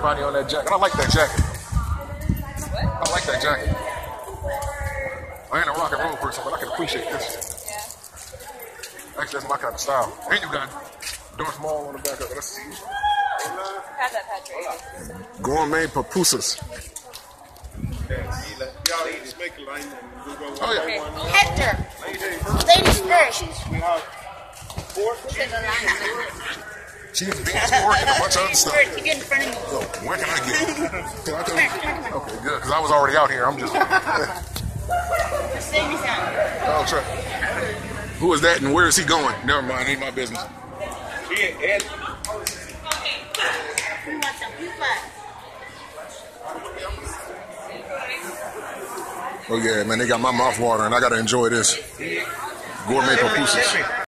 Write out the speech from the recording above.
everybody on that jacket. I like that jacket. I like that jacket. I ain't a rock and roll person, but I can appreciate this. Yeah. Actually, that's my kind of style. And you got Darth Maul on the back of it. Let's see. Have that, Patrick. Gourmet pupusas. Oh, yeah. Hector. Ladies first. Cheese, beans, pork, and a bunch of other stuff. You get in front of me. So, where can I get? Okay, good. Because I was already out here. I'm just. Oh, try. Who is that and where is he going? Never mind. Ain't my business. Oh, yeah, man. They got my mouth watering. I got to enjoy this. Gourmet pupusas.